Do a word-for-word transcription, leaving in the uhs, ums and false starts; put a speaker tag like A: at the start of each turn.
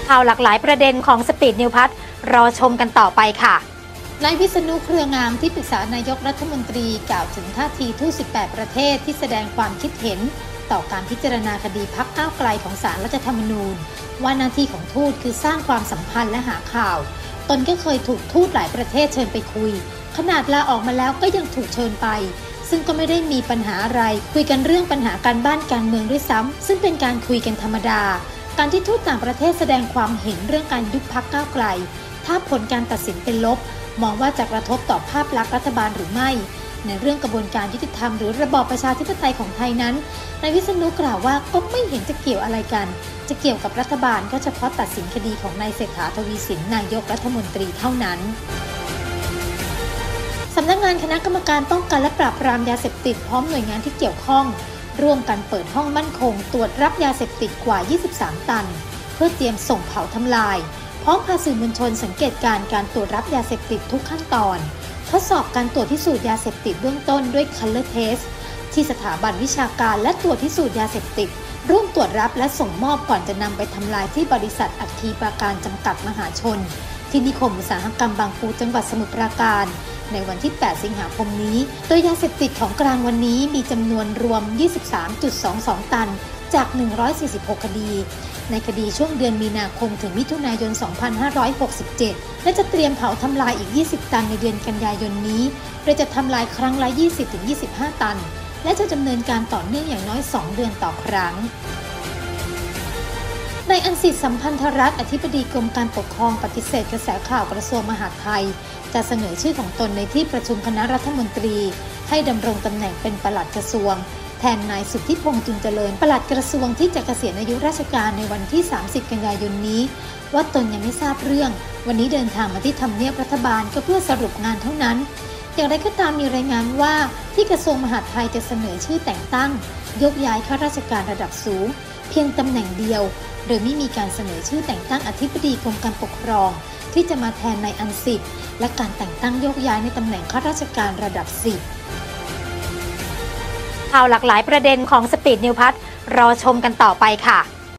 A: ข่าวหลากหลายประเด็นของสปีดนิวพัฒน์รอชมกันต่อไปค่ะ
B: นายวิษณุเครืองามที่ปรึกษานายกรัฐมนตรีกล่าวถึงท่าทีทูตสิบแปดประเทศที่แสดงความคิดเห็นต่อการพิจารณาคดีพรรคก้าวไกลของศาลรัฐธรรมนูญว่าหน้าที่ของทูตคือสร้างความสัมพันธ์และหาข่าวตนก็เคยถูกทูตหลายประเทศเชิญไปคุยขนาดลาออกมาแล้วก็ยังถูกเชิญไปซึ่งก็ไม่ได้มีปัญหาอะไรคุยกันเรื่องปัญหาการบ้านการเมืองด้วยซ้ำซึ่งเป็นการคุยกันธรรมดาการที่ทูตต่างประเทศแสดงความเห็นเรื่องการยุบพรรคก้าวไกลถ้าผลการตัดสินเป็นลบมองว่าจะกระทบต่อภาพลักษณ์รัฐบาลหรือไม่ในเรื่องกระบวนการยุติธรรมหรือระบอบประชาธิปไตยของไทยนั้นนายวิษณุกล่าวว่าก็ไม่เห็นจะเกี่ยวอะไรกันจะเกี่ยวกับรัฐบาลก็เฉพาะตัดสินคดีของนายเศรษฐาทวีสินนายกรัฐมนตรีเท่านั้นสำนักงานคณะกรรมการป้องกันและปราบปรามยาเสพติดพร้อมหน่วยงานที่เกี่ยวข้องร่วมกันเปิดห้องมั่นคงตรวจรับยาเสพติดกว่ายี่สิบสามตันเพื่อเตรียมส่งเผาทำลายพร้อมพาสื่อมวลชนสังเกตการณ์การตรวจรับยาเสพติดทุกขั้นตอนทดสอบการตรวจพิสูจน์ยาเสพติดเบื้องต้นด้วย Color Test ที่สถาบันวิชาการและตรวจพิสูจน์ยาเสพติดร่วมตรวจรับและส่งมอบก่อนจะนำไปทำลายที่บริษัทอัคคีปราการจำกัดมหาชนที่นิคมอุตสาหกรรมบางปูจังหวัดสมุทรปราการในวันที่แปดสิงหาคมนี้โดยยาเสพติดของกลางวันนี้มีจำนวนรวม ยี่สิบสามจุดสองสอง ตันจากหนึ่งร้อยสี่สิบหกคดีในคดีช่วงเดือนมีนาคมถึงมิถุนายนสองพันห้าร้อยหกสิบเจ็ดและจะเตรียมเผาทำลายอีกยี่สิบตันในเดือนกันยายนนี้โดยจะทำลายครั้งละ ยี่สิบถึงยี่สิบห้า ตันและจะดำเนินการต่อเนื่องอย่างน้อยสองเดือนต่อครั้งนายอันสิทธิ์สัมพันธรัตน์อธิบดีกรมการปกครองปฏิเสธกระแสข่าวกระทรวงมหาดไทยจะเสนอชื่อของตนในที่ประชุมคณะรัฐมนตรีให้ดำรงตำแหน่งเป็นปลัดกระทรวงแทนนายสุทธิพงษ์จุนเจริญปลัดกระทรวงที่จะเกษียณอายุราชการในวันที่สามสิบกันยายนนี้ว่าตนยังไม่ทราบเรื่องวันนี้เดินทางมาที่ทำเนียบรัฐบาลก็เพื่อสรุปงานเท่านั้นอย่างไรก็ตามมีรายงานว่าที่กระทรวงมหาดไทยจะเสนอชื่อแต่งตั้งยกย้ายข้าราชการระดับสูงเพียงตำแหน่งเดียวโดยไม่มีการเสนอชื่อแต่งตั้งอธิบดีกรมการปกครองที่จะมาแทนนายอันสิทธิ์และการแต่งตั้งโยกย้ายในตำแหน่งข้าราชการระดับสิบ
A: ข่าวหลากหลายประเด็นของสปีดนิวพัฒน์รอชมกันต่อไปค่ะ